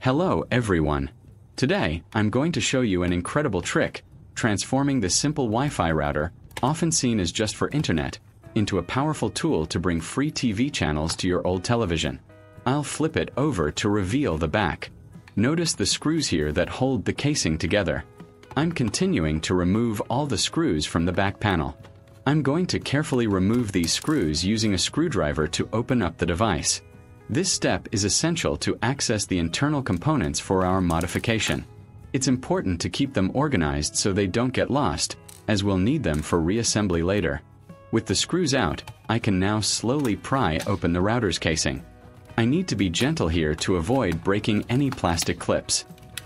Hello everyone. Today, I'm going to show you an incredible trick, transforming the simple Wi-Fi router, often seen as just for internet, into a powerful tool to bring free TV channels to your old television. I'll flip it over to reveal the back. Notice the screws here that hold the casing together. I'm continuing to remove all the screws from the back panel. I'm going to carefully remove these screws using a screwdriver to open up the device. This step is essential to access the internal components for our modification. It's important to keep them organized so they don't get lost, as we'll need them for reassembly later. With the screws out, I can now slowly pry open the router's casing. I need to be gentle here to avoid breaking any plastic clips.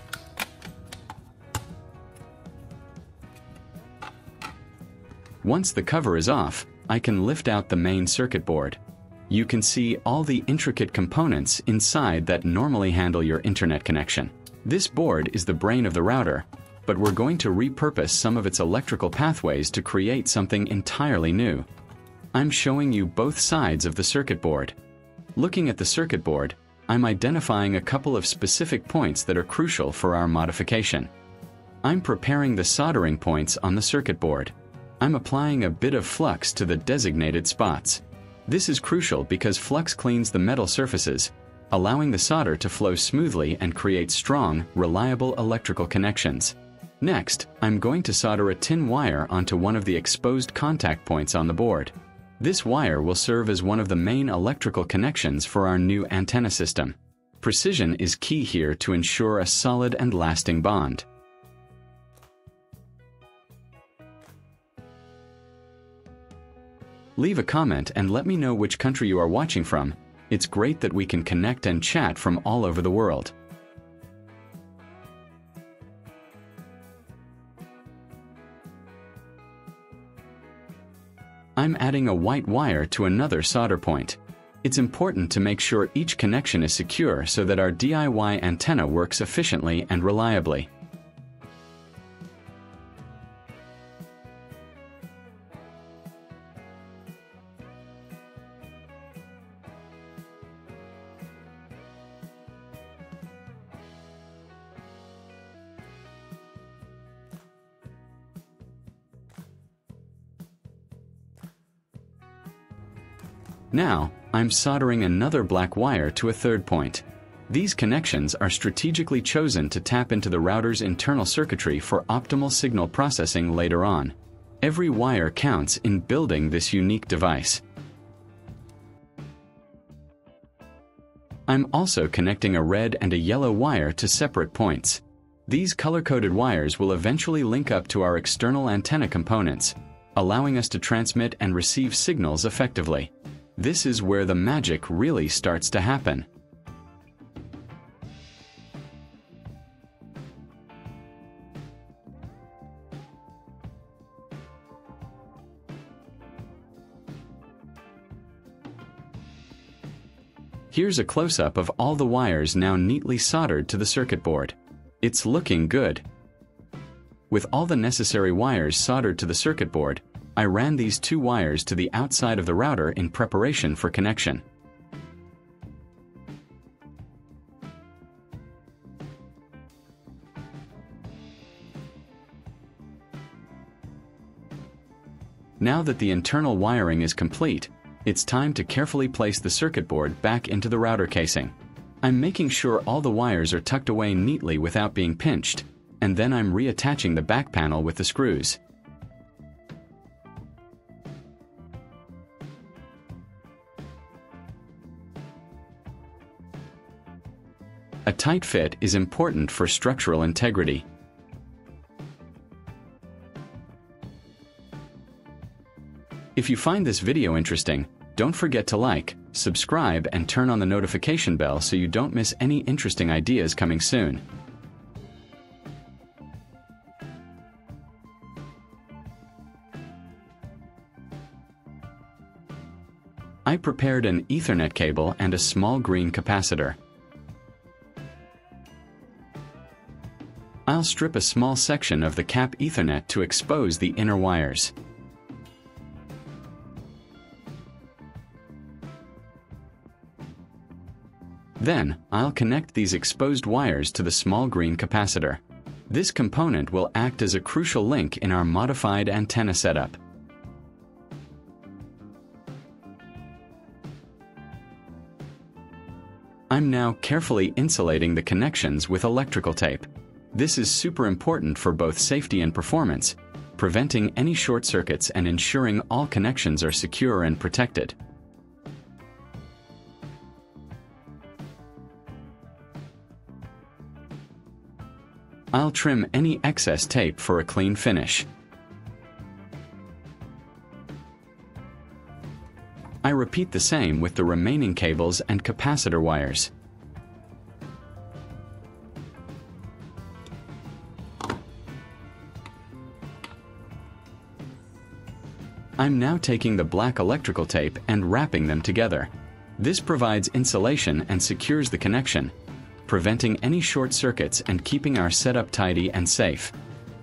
Once the cover is off, I can lift out the main circuit board. You can see all the intricate components inside that normally handle your internet connection. This board is the brain of the router, but we're going to repurpose some of its electrical pathways to create something entirely new. I'm showing you both sides of the circuit board. Looking at the circuit board, I'm identifying a couple of specific points that are crucial for our modification. I'm preparing the soldering points on the circuit board. I'm applying a bit of flux to the designated spots. This is crucial because flux cleans the metal surfaces, allowing the solder to flow smoothly and create strong, reliable electrical connections. Next, I'm going to solder a tin wire onto one of the exposed contact points on the board. This wire will serve as one of the main electrical connections for our new antenna system. Precision is key here to ensure a solid and lasting bond. Leave a comment and let me know which country you are watching from. It's great that we can connect and chat from all over the world. I'm adding a white wire to another solder point. It's important to make sure each connection is secure so that our DIY antenna works efficiently and reliably. Now, I'm soldering another black wire to a third point. These connections are strategically chosen to tap into the router's internal circuitry for optimal signal processing later on. Every wire counts in building this unique device. I'm also connecting a red and a yellow wire to separate points. These color-coded wires will eventually link up to our external antenna components, allowing us to transmit and receive signals effectively. This is where the magic really starts to happen. Here's a close-up of all the wires now neatly soldered to the circuit board. It's looking good. With all the necessary wires soldered to the circuit board, I ran these two wires to the outside of the router in preparation for connection. Now that the internal wiring is complete, it's time to carefully place the circuit board back into the router casing. I'm making sure all the wires are tucked away neatly without being pinched, and then I'm reattaching the back panel with the screws. A tight fit is important for structural integrity. If you find this video interesting, don't forget to like, subscribe, and turn on the notification bell so you don't miss any interesting ideas coming soon. I prepared an Ethernet cable and a small green capacitor. I'll strip a small section of the cap Ethernet to expose the inner wires. Then, I'll connect these exposed wires to the small green capacitor. This component will act as a crucial link in our modified antenna setup. I'm now carefully insulating the connections with electrical tape. This is super important for both safety and performance, preventing any short circuits and ensuring all connections are secure and protected. I'll trim any excess tape for a clean finish. I repeat the same with the remaining cables and capacitor wires. I'm now taking the black electrical tape and wrapping them together. This provides insulation and secures the connection, preventing any short circuits and keeping our setup tidy and safe.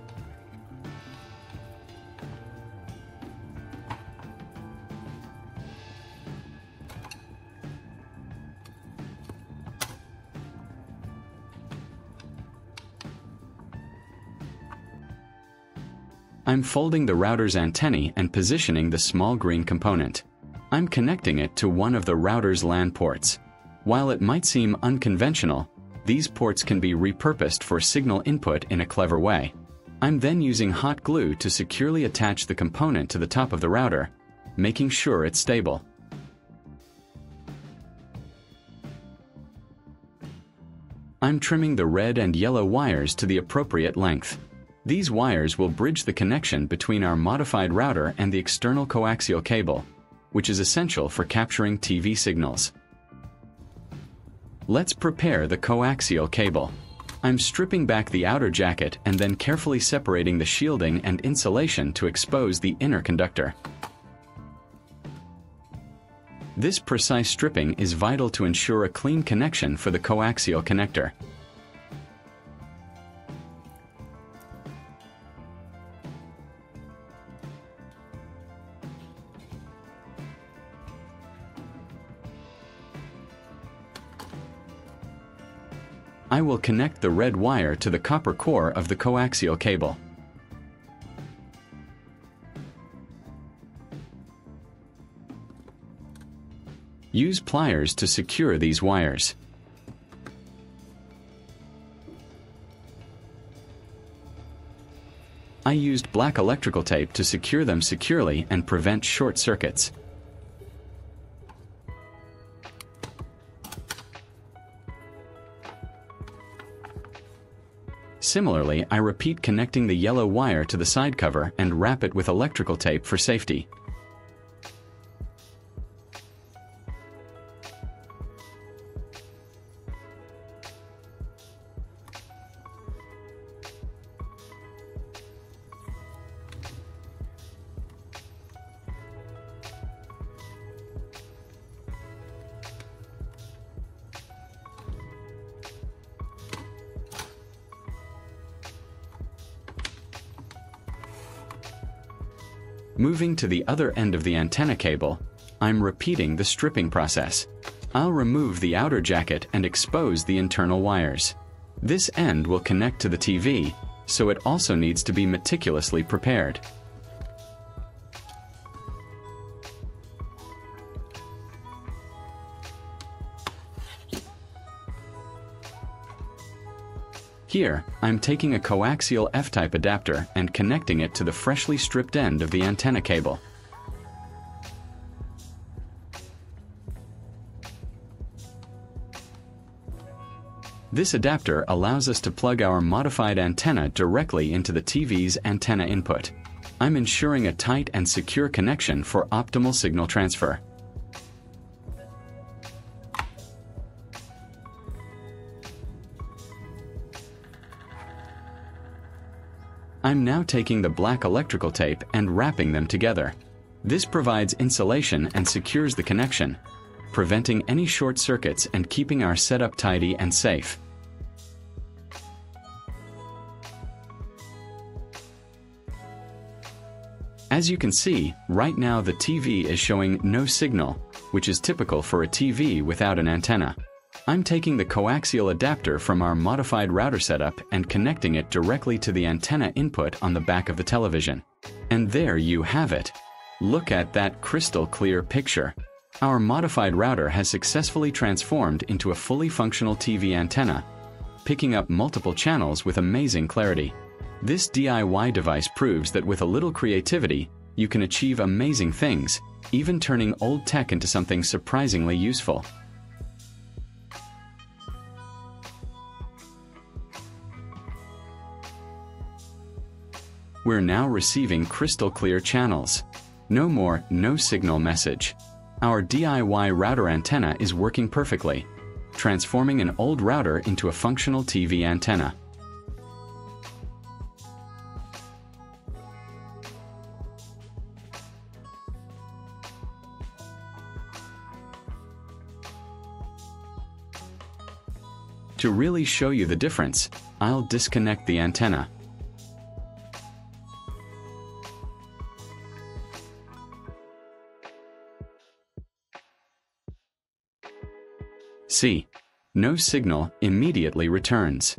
I'm folding the router's antennae and positioning the small green component. I'm connecting it to one of the router's LAN ports. While it might seem unconventional, these ports can be repurposed for signal input in a clever way. I'm then using hot glue to securely attach the component to the top of the router, making sure it's stable. I'm trimming the red and yellow wires to the appropriate length. These wires will bridge the connection between our modified router and the external coaxial cable, which is essential for capturing TV signals. Let's prepare the coaxial cable. I'm stripping back the outer jacket and then carefully separating the shielding and insulation to expose the inner conductor. This precise stripping is vital to ensure a clean connection for the coaxial connector. I will connect the red wire to the copper core of the coaxial cable. Use pliers to secure these wires. I used black electrical tape to secure them securely and prevent short circuits. Similarly, I repeat connecting the yellow wire to the side cover and wrap it with electrical tape for safety. Moving to the other end of the antenna cable, I'm repeating the stripping process. I'll remove the outer jacket and expose the internal wires. This end will connect to the TV, so it also needs to be meticulously prepared. Here, I'm taking a coaxial F-type adapter and connecting it to the freshly stripped end of the antenna cable. This adapter allows us to plug our modified antenna directly into the TV's antenna input. I'm ensuring a tight and secure connection for optimal signal transfer. I'm now taking the black electrical tape and wrapping them together. This provides insulation and secures the connection, preventing any short circuits and keeping our setup tidy and safe. As you can see, right now the TV is showing no signal, which is typical for a TV without an antenna. I'm taking the coaxial adapter from our modified router setup and connecting it directly to the antenna input on the back of the television. And there you have it. Look at that crystal clear picture. Our modified router has successfully transformed into a fully functional TV antenna, picking up multiple channels with amazing clarity. This DIY device proves that with a little creativity, you can achieve amazing things, even turning old tech into something surprisingly useful. We're now receiving crystal clear channels. No more no signal message. Our DIY router antenna is working perfectly, transforming an old router into a functional TV antenna. To really show you the difference, I'll disconnect the antenna. See, no signal immediately returns.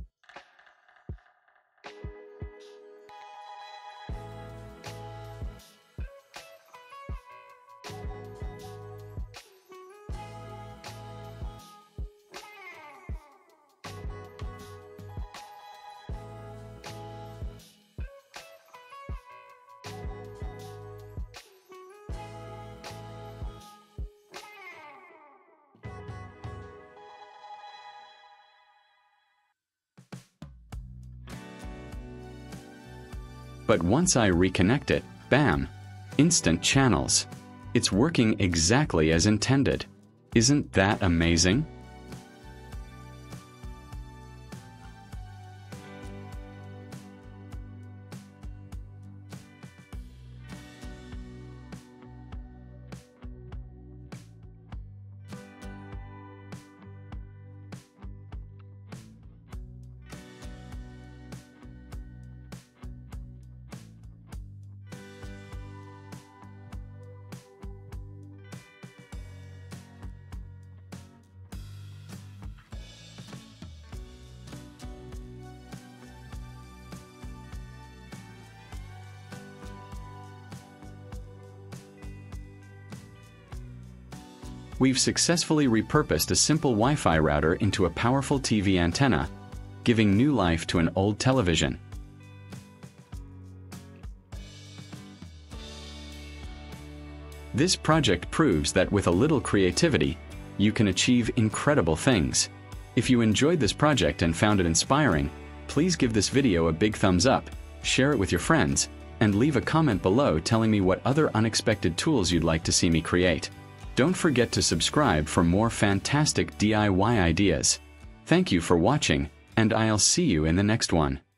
But once I reconnect it, bam! Instant channels. It's working exactly as intended. Isn't that amazing? We've successfully repurposed a simple Wi-Fi router into a powerful TV antenna, giving new life to an old television. This project proves that with a little creativity, you can achieve incredible things. If you enjoyed this project and found it inspiring, please give this video a big thumbs up, share it with your friends, and leave a comment below telling me what other unexpected tools you'd like to see me create. Don't forget to subscribe for more fantastic DIY ideas. Thank you for watching, and I'll see you in the next one.